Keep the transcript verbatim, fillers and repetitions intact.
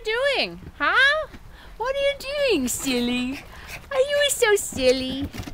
doing? Huh? What are you doing, silly? Are you so silly?